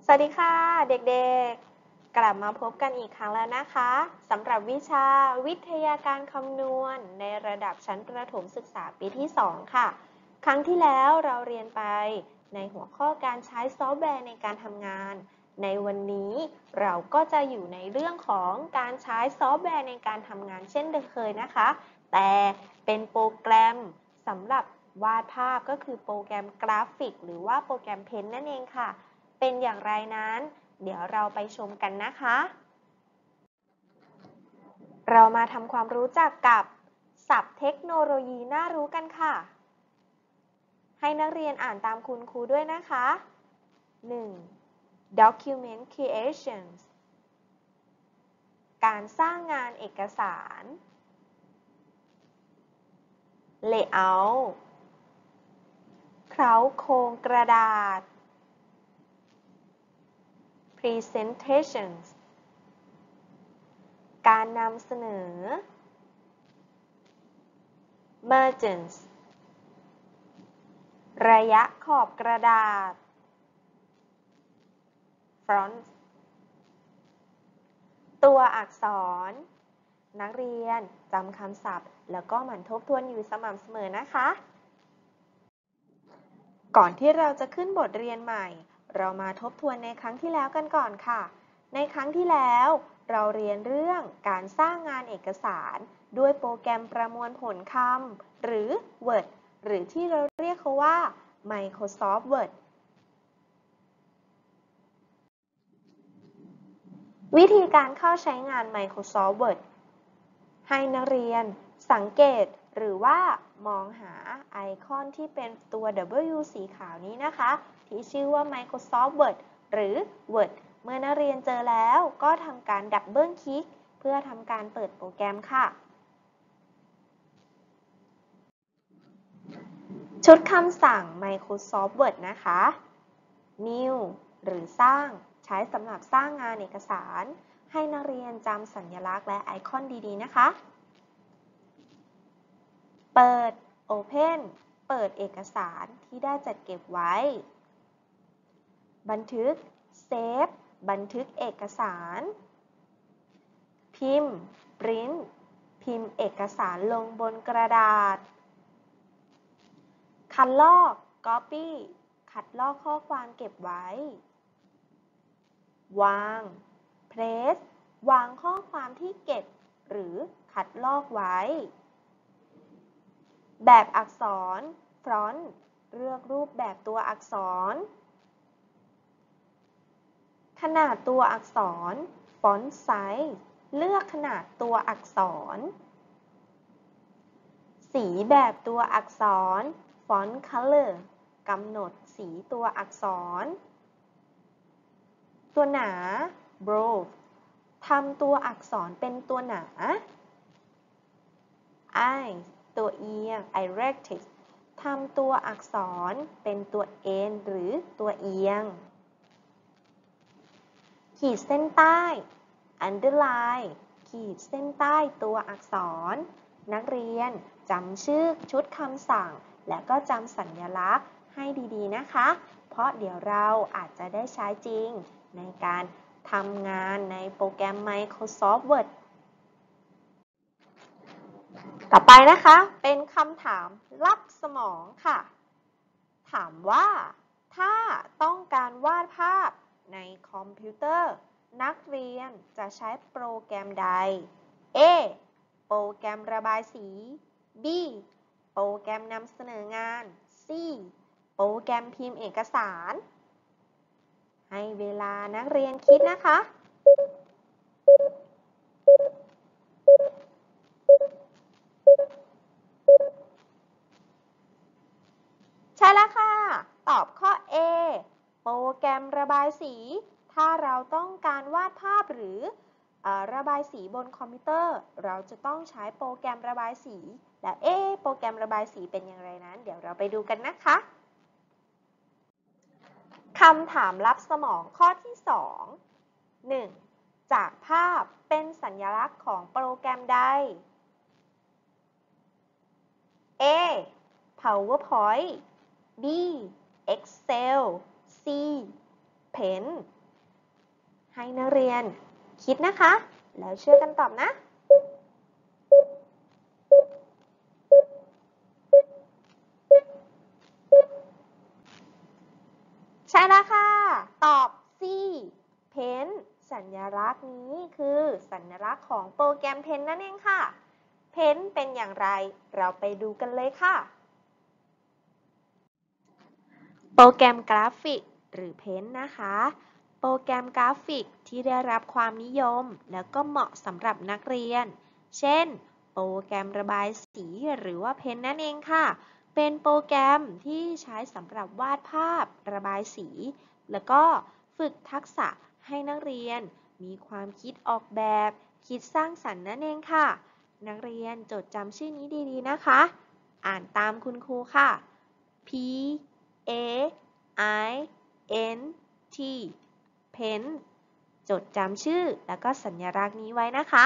สวัสดีค่ะเด็กๆกลับมาพบกันอีกครั้งแล้วนะคะสำหรับวิชาวิทยาการคำนวณในระดับชั้นประถมศึกษาปีที่ 2 ค่ะครั้งที่แล้วเราเรียนไปในหัวข้อการใช้ซอฟต์แวร์ในการทำงานในวันนี้เราก็จะอยู่ในเรื่องของการใช้ซอฟต์แวร์ในการทำงานเช่นเดิมเคยนะคะแต่เป็นโปรแกรมสำหรับวาดภาพก็คือโปรแกรมกราฟิกหรือว่าโปรแกรมเพนนั่นเองค่ะเป็นอย่างไรนั้นเดี๋ยวเราไปชมกันนะคะเรามาทำความรู้จักกับศัพท์เทคโนโลยีน่ารู้กันค่ะให้นักเรียนอ่านตามคุณครูด้วยนะคะ 1. Document creation การสร้างงานเอกสาร Layout เคล้าโครงกระดาษ Presentations การนำเสนอ Margins ระยะขอบกระดาษ Fonts ตัวอักษรนักเรียนจำคำศัพท์แล้วก็หมั่นทบทวนอยู่สม่ำเสมอนะคะก่อนที่เราจะขึ้นบทเรียนใหม่เรามาทบทวนในครั้งที่แล้วกันก่อนค่ะในครั้งที่แล้วเราเรียนเรื่องการสร้างงานเอกสารด้วยโปรแกรมประมวลผลคำหรือ Word หรือที่เราเรียกเขาว่า Microsoft Word วิธีการเข้าใช้งาน Microsoft Word ให้นักเรียนสังเกตหรือว่ามองหาไอคอนที่เป็นตัว W สีขาวนี้นะคะที่ชื่อว่า Microsoft Word หรือ Word เมื่อนักเรียนเจอแล้วก็ทำการดับเบิลคลิกเพื่อทำการเปิดโปรแกรมค่ะชุดคำสั่ง Microsoft Word นะคะ New หรือสร้างใช้สำหรับสร้างงานเอกสารให้นักเรียนจำสัญลักษณ์และไอคอนดีๆนะคะเปิด Open เปิดเอกสารที่ได้จัดเก็บไว้บันทึก Save บันทึกเอกสารพิมพ์ Print พิมพ์เอกสารลงบนกระดาษคัดลอก Copy คัดลอกข้อความเก็บไว้วาง Place วางข้อความที่เก็บหรือคัดลอกไว้แบบอักษร Font เลือกรูปแบบตัวอักษรขนาดตัวอักษร Font Size เลือกขนาดตัวอักษรสีแบบตัวอักษร Font Color กำหนดสีตัวอักษรตัวหนา Bold ทำตัวอักษรเป็นตัวหนา Eye ตัวเอียง Iritic ทำตัวอักษรเป็นตัวเอ็นหรือตัวเอียงขีดเส้นใต้ Underline ขีดเส้นใต้ตัวอักษรนักเรียนจำชื่อชุดคำสั่งและก็จำสัญลักษณ์ให้ดีๆนะคะเพราะเดี๋ยวเราอาจจะได้ใช้จริงในการทำงานในโปรแกรม Microsoft Word ต่อไปนะคะเป็นคำถามลับสมองค่ะถามว่าถ้าต้องการวาดภาพในคอมพิวเตอร์นักเรียนจะใช้โปรแกรมใด A โปรแกรมระบายสี B โปรแกรมนำเสนองาน C โปรแกรมพิมพ์เอกสารให้เวลานักเรียนคิดนะคะใช่แล้วค่ะตอบข้อ A โปรแกรมระบายสีถ้าเราต้องการวาดภาพหรือระบายสีบนคอมพิวเตอร์เราจะต้องใช้โปรแกรมระบายสีแล้วโปรแกรมระบายสีเป็นอย่างไรนั้นเดี๋ยวเราไปดูกันนะคะคำถามลับสมองข้อที่ 2 1. จากภาพเป็นสัญลักษณ์ของโปรแกรมใด A. PowerPoint B. Excel C. Pen ให้นักเรียนคิดนะคะแล้วช่วยกันตอบนะใช่แล้วค่ะตอบ C เพนสัญลักษณ์นี้คือสัญลักษณ์ของโปรแกรมเพนนั่นเองค่ะเพนเป็นอย่างไรเราไปดูกันเลยค่ะโปรแกรมกราฟิกหรือเพนนะคะโปรแกรมกราฟิกที่ได้รับความนิยมแล้วก็เหมาะสำหรับนักเรียนเช่นโปรแกรมระบายสีหรือว่าเพนนั่นเองค่ะเป็นโปรแกรมที่ใช้สำหรับวาดภาพระบายสีแล้วก็ฝึกทักษะให้นักเรียนมีความคิดออกแบบคิดสร้างสรรค์นั่นเองค่ะนักเรียนจดจำชื่อนี้ดีๆนะคะอ่านตามคุณครูค่ะ P A I N T Pen จดจำชื่อแล้วก็สัญลักษณ์นี้ไว้นะคะ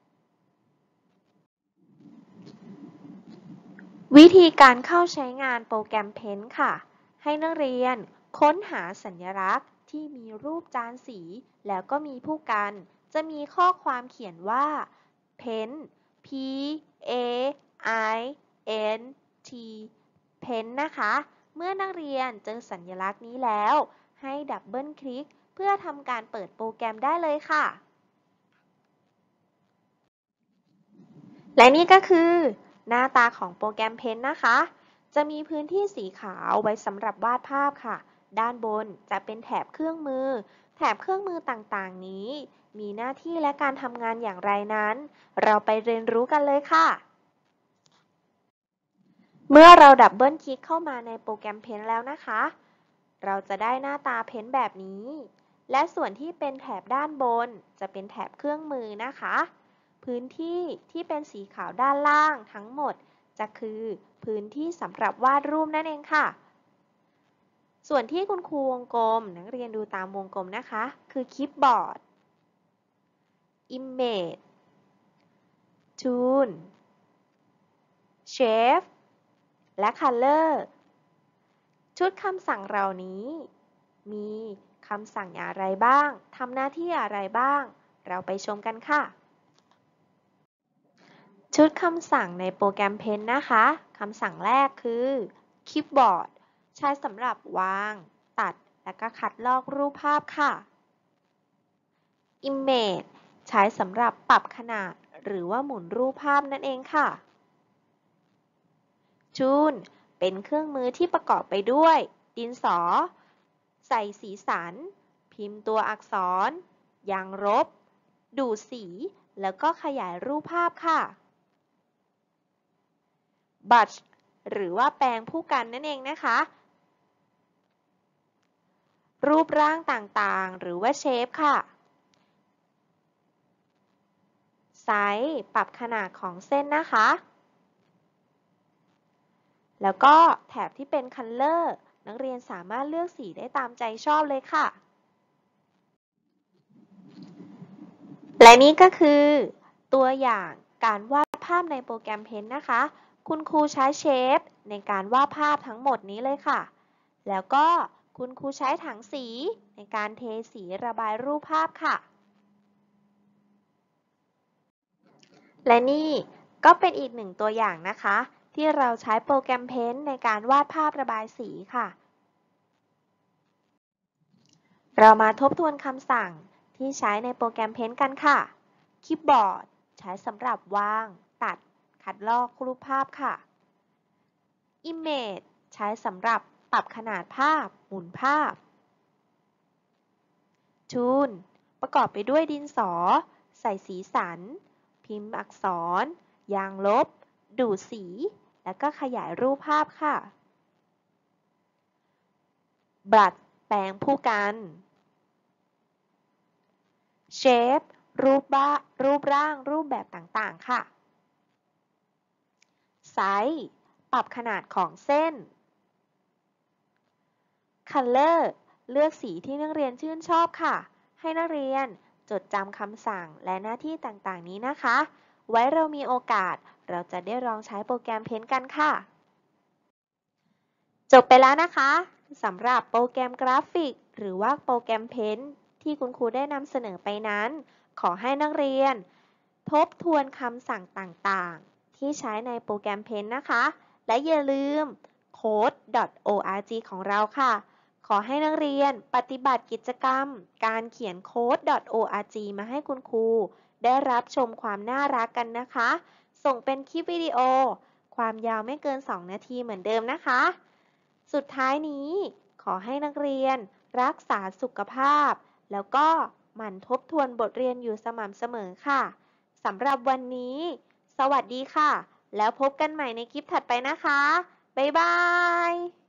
วิธีการเข้าใช้งานโปรแกรม Pen ค่ะให้นักเรียนค้นหาสัญลักษณ์ที่มีรูปจานสีแล้วก็มีผู้กันจะมีข้อความเขียนว่า Pen P A I N T Pen นะคะเมื่อนักเรียนเจอสัญลักษณ์นี้แล้วให้ดับเบิลคลิกเพื่อทำการเปิดโปรแกรมได้เลยค่ะและนี่ก็คือหน้าตาของโปรแกรมเพนนะคะจะมีพื้นที่สีขาวไว้สำหรับวาดภาพค่ะด้านบนจะเป็นแถบเครื่องมือแถบเครื่องมือต่างๆนี้มีหน้าที่และการทำงานอย่างไรนั้นเราไปเรียนรู้กันเลยค่ะเมื่อเราดับเบิลคลิกเข้ามาในโปรแกรมเพนแล้วนะคะเราจะได้หน้าตาเพนแบบนี้และส่วนที่เป็นแถบด้านบนจะเป็นแถบเครื่องมือนะคะพื้นที่ที่เป็นสีขาวด้านล่างทั้งหมดจะคือพื้นที่สำหรับวาดรูปนั่นเองค่ะส่วนที่คุณครูวงกลมนักเรียนดูตามวงกลมนะคะคือคีย์บอร์ด Image Tool Shape และ Color ชุดคำสั่งเหล่านี้มีคำสั่งอะไรบ้างทำหน้าที่อะไรบ้างเราไปชมกันค่ะชุดคำสั่งในโปรแกรมเพนนะคะคำสั่งแรกคือคีย์บอร์ดใช้สำหรับวางตัดและก็คัดลอกรูปภาพค่ะ Image ใช้สำหรับปรับขนาดหรือว่าหมุนรูปภาพนั่นเองค่ะ Tool เป็นเครื่องมือที่ประกอบไปด้วยดินสอใส่สีสันพิมพ์ตัวอักษรยางลบดูดสีแล้วก็ขยายรูปภาพค่ะบัชหรือว่าแปรงผู้กันนั่นเองนะคะรูปร่างต่างๆหรือว่าเชฟค่ะไซส์ปรับขนาดของเส้นนะคะแล้วก็แถบที่เป็น Color นักเรียนสามารถเลือกสีได้ตามใจชอบเลยค่ะและนี่ก็คือตัวอย่างการวาดภาพในโปรแกรมเพนนะคะคุณครูใช้เชฟในการวาดภาพทั้งหมดนี้เลยค่ะแล้วก็คุณครูใช้ถังสีในการเทสีระบายรูปภาพค่ะและนี่ก็เป็นอีกหนึ่งตัวอย่างนะคะที่เราใช้โปรแกรมเพนในการวาดภาพระบายสีค่ะเรามาทบทวนคำสั่งที่ใช้ในโปรแกรมเพนกันค่ะคีย์บอร์ดใช้สำหรับวางตัดคัดลอกรูปภาพค่ะ Image ใช้สำหรับปรับขนาดภาพหมุนภาพ Tool ประกอบไปด้วยดินสอใส่สีสันพิมพ์อักษรยางลบดูดสีและก็ขยายรูปภาพค่ะ Brush แปรงผู้กัน Shape รูปร่างรูปแบบต่างๆค่ะ Size ปรับขนาดของเส้น Color เลือกสีที่นักเรียนชื่นชอบค่ะให้นักเรียนจดจำคำสั่งและหน้าที่ต่างๆนี้นะคะไว้เรามีโอกาสเราจะได้ลองใช้โปรแกรมเพนกันค่ะจบไปแล้วนะคะสำหรับโปรแกรมกราฟิกหรือว่าโปรแกรมเพนที่คุณครูได้นำเสนอไปนั้น ขอให้นักเรียนทบทวนคำสั่งต่างๆที่ใช้ในโปรแกรม Paint นะคะ และอย่าลืม code.org ของเราค่ะ ขอให้นักเรียนปฏิบัติกิจกรรมการเขียน code.org มาให้คุณครูได้รับชมความน่ารักกันนะคะ ส่งเป็นคลิปวิดีโอความยาวไม่เกิน 2 นาทีเหมือนเดิมนะคะ สุดท้ายนี้ขอให้นักเรียนรักษาสุขภาพแล้วก็หมั่นทบทวนบทเรียนอยู่สม่ำเสมอค่ะสำหรับวันนี้สวัสดีค่ะแล้วพบกันใหม่ในคลิปถัดไปนะคะบ๊ายบาย